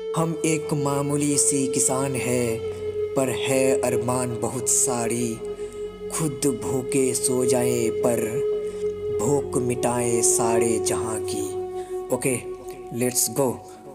हम एक मामूली सी किसान है, पर है अरमान बहुत सारी। खुद भूखे सो जाए पर भूख मिटाए सारे जहां की। Okay, let's go.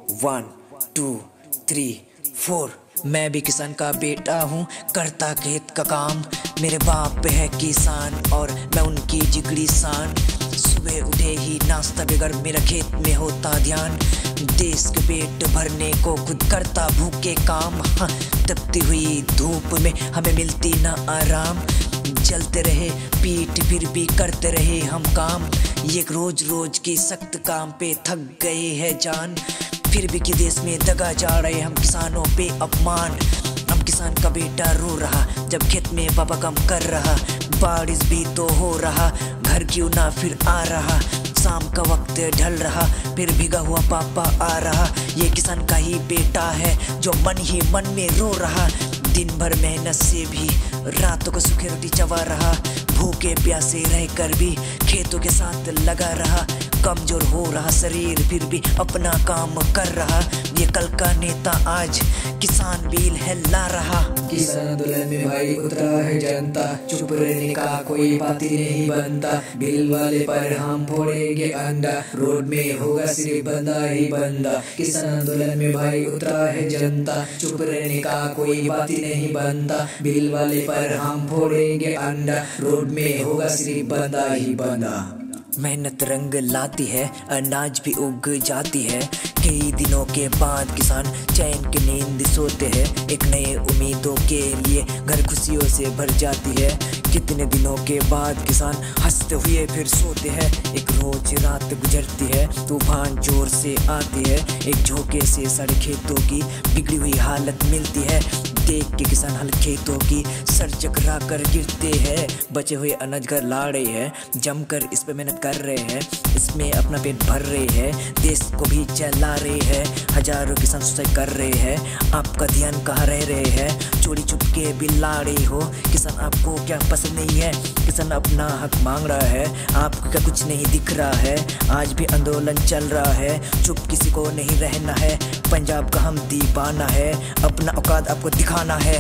1 2 3 4। मैं भी किसान का बेटा हूँ, करता खेत का काम। मेरे बाप है किसान और मैं उनकी जिगरी शान। सुबह उठे ही नाश्ता बगैर मेरा खेत में होता ध्यान। देश के पेट भरने को खुद करता भूखे काम। हाँ, तपती हुई धूप में हमें मिलती ना आराम। जलते रहे पीठ फिर भी करते रहे हम काम। ये रोज रोज की सख्त काम पे थक गए हैं जान। फिर भी कि देश में दगा जा रहे हम किसानों पे अपमान। हम किसान का बेटा रो रहा जब खेत में पापा काम कर रहा। बारिश भी तो हो रहा, घर क्यों ना फिर आ रहा। शाम का वक्त ढल रहा, फिर भीगा हुआ पापा आ रहा। ये किसान का ही बेटा है जो मन ही मन में रो रहा। दिन भर मेहनत से भी रातों को सूखी रोटी चबा रहा। भूखे प्यासे रहकर भी खेतों के साथ लगा रहा। कमजोर हो रहा शरीर फिर भी अपना काम कर रहा। ये कल का नेता आज किसान बिल है ला रहा। किसान आंदोलन में भाई उतरा है जनता, चुप रहने का कोई बात ही नहीं बनता। बिल वाले पर हम फोड़ेंगे अंडा, रोड में होगा सिर्फ बंदा ही बंदा। किसान आंदोलन में भाई उतरा है जनता, चुप रहने का कोई बात ही नहीं बनता। बिल वाले पर हम फोड़ेंगे अंडा, रोड में होगा सिर्फ बंदा ही बंदा। मेहनत रंग लाती है, अनाज भी उग जाती है। कई दिनों के बाद किसान चैन की नींद सोते हैं। एक नए उम्मीदों के लिए घर खुशियों से भर जाती है। कितने दिनों के बाद किसान हंसते हुए फिर सोते हैं। एक रोज रात गुजरती है, तूफान जोर से आती है। एक झोंके से सारे खेतों की बिगड़ी हुई हालत मिलती है। देख के किसान हल खेतों की सर चकरा कर गिरते हैं। बचे हुए अनाज घर ला रहे हैं, जमकर इस पे मेहनत कर रहे हैं। इसमें अपना पेट भर रहे हैं, देश को भी चला रहे हैं। हजारों किसान सुसाइड कर रहे हैं, आपका ध्यान कहाँ रह रहे हैं। चोरी चुप के भी ला रहे हो, किसान आपको क्या पसंद नहीं है। किसान अपना हक मांग रहा है, आपको क्या कुछ नहीं दिख रहा है। आज भी आंदोलन चल रहा है, चुप किसी को नहीं रहना है। पंजाब का हम दीवाना है, अपना औकात आपको दिखाना है।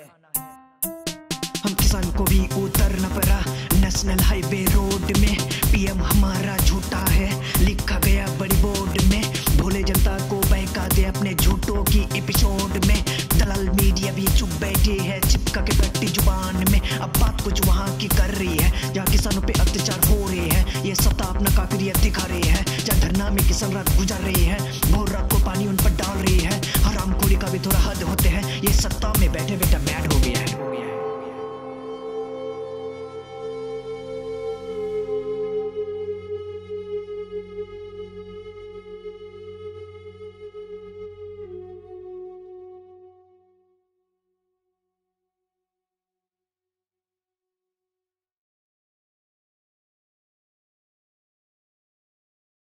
हम किसान को भी उतरना पड़ा नेशनल हाईवे रोड में। पीएम हमारा झूठा है, लिखा गया बड़ी बोर्ड में। भोले जनता को बहका दे अपने झूठों की एपिसोड में। दलाल मीडिया भी चुप बैठे है, चिपका के बैठी जुबान में। अब बात कुछ वहाँ की कर रही है जहाँ किसानों पे अत्याचार हो रहे हैं। ये सत्ता अपना काफिलियत दिखा रहे हैं, जहाँ धरना में किसान रात गुजार रहे हैं। भोर रात को पानी उन पर डाल रही है।